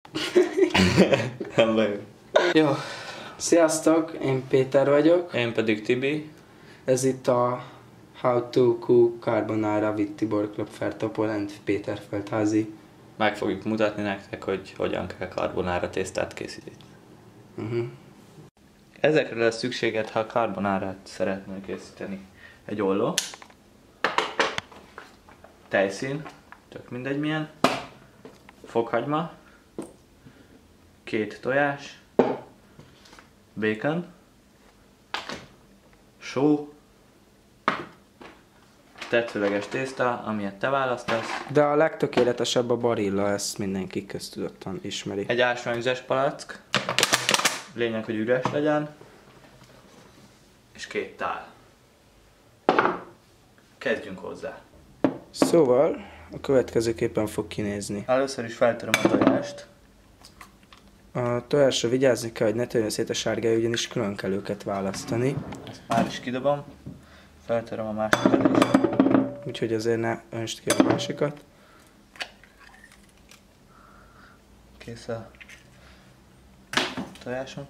Nem baj. Jó. Sziasztok, én Péter vagyok. Én pedig Tibi. Ez itt a How to Cook Carbonara with Tibor Klopfer Topol and Péter Feldházi. Meg fogjuk mutatni nektek, hogy hogyan kell carbonara tésztát készíteni. Ezekre lesz szükséged, ha carbonárát szeretnél készíteni. Egy olló, tejszín, tök mindegy milyen, fokhagyma, 2 tojás, bacon, só, tetszőleges tészta, amilyet te választasz. De a legtökéletesebb a Barilla, ezt mindenki köztudottan ismeri. Egy ásványvizes palack, lényeg, hogy üres legyen, és 2 tál. Kezdjünk hozzá. Szóval a következőképpen fog kinézni. Először is feltöröm a tojást. A tojásra vigyázni kell, hogy ne törjön szét a sárgája, ugyanis külön kell őket választani. Ezt már is kidobom. Feltöröm a másikat is. Úgyhogy azért ne öntsd ki a másikat. Kész a tojásom.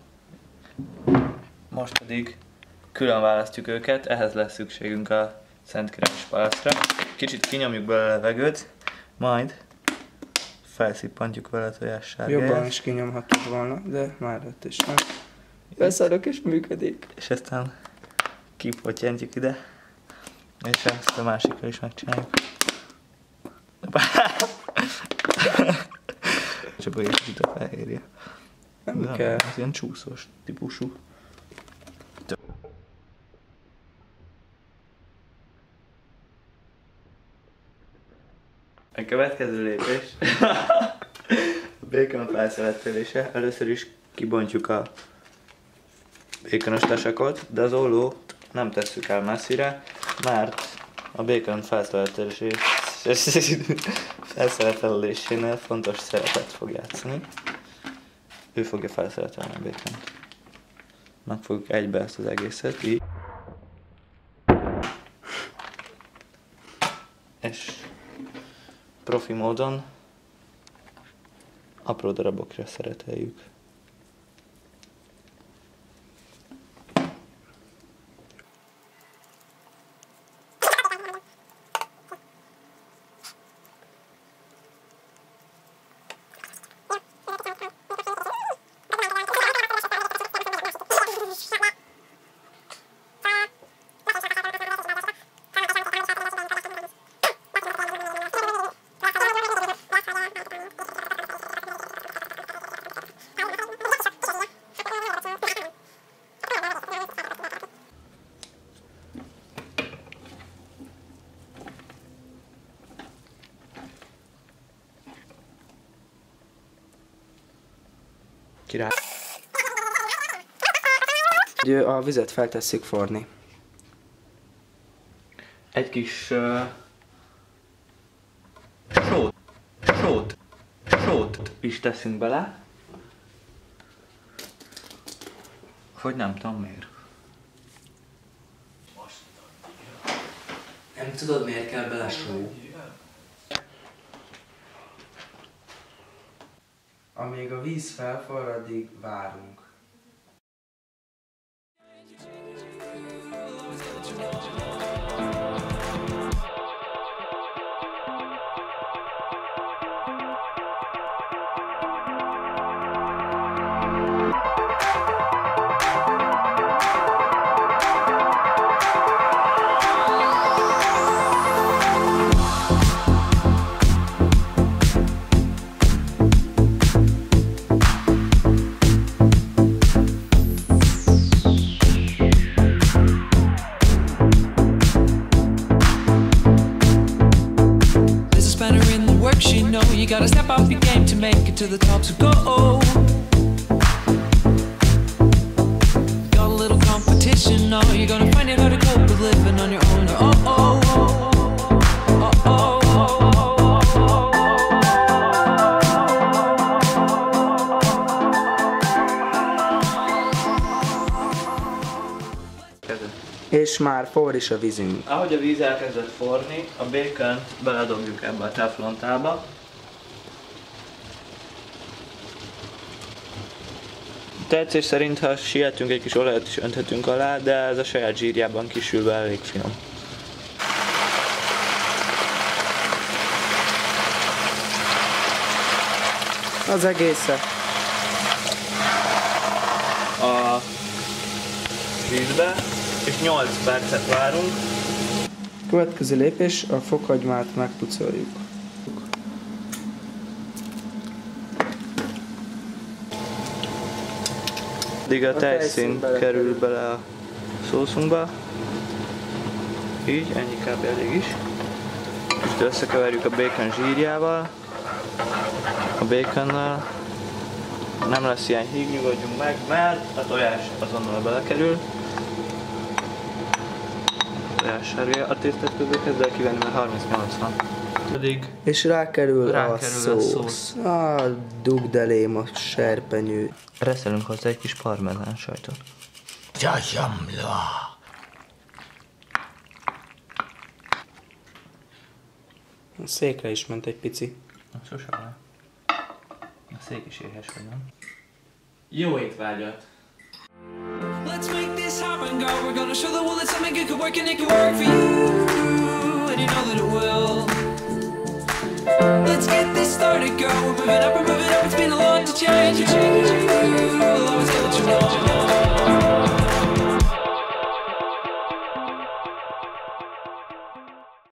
Most pedig külön választjuk őket, ehhez lesz szükségünk a Szent Királyos palacra. Kicsit kinyomjuk belőle a levegőt, majd felszippantjuk vele a tojás sárgáját. Jobban is kinyomhatod volna, de már ott is nem. Beszarok és működik. És aztán kipotyantjuk ide, és ezt a másikkal is megcsináljuk. Csak olyan kicsit a fehérje. Nem kell. Ez ilyen csúszós típusú. A következő lépés a bacon felszeletelése. Először is kibontjuk a baconos tasakot, de az ollót nem tesszük el messzire, mert a bacon felszeletelésénél fontos szerepet fog játszani. Ő fogja felszeletelni a bacont. Megfogjuk egybe ezt az egészet, így. És profi módon apró darabokra szereteljük. Király. A vizet feltesszük forni. Egy kis sót is teszünk bele. Hogy nem tudom miért. Nem tudod, miért kell bele só? Amíg a víz felforrad, addig várunk. You gotta step up your game to make it to the top, so go. Got a little competition, no, you're gonna find it hard to cope with living on your own. És már forr is a vízünk. Ahogy a víz elkezdett forni, a bacont beledobjuk ebbe a teflontálba. Tetszés szerint, ha sietünk, egy kis olajat is önthetünk alá, de ez a saját zsírjában kisülve elég finom. Az egészet. A vízbe, és 8 percet várunk. Következő lépés, a fokhagymát megpucoljuk. Addig a tejszín kerül bele a szószunkba. Így, ennyi kb. Elég is. Most összekeverjük a bacon zsírjával, a baconnal. Nem lesz ilyen híg, nyugodjunk meg, mert a tojás azonnal belekerül. A tojás sárga, a tésztát közben kezd el kivenni, mert 38 van. Pedig És rákerül a szósz. szósz. Dugd elém a serpenyő. reszelünk hozzá egy kis parmezán sajtot. Jajamla! A székre is ment egy pici. Sose van. A szék is éhes vagy, nem? Jó étvágyat! Let's make this happen, girl. We're gonna show the world that something good could work and it could work for you. And you know that it will. Let's get this started, girl. We're moving up, it's been a lot to change.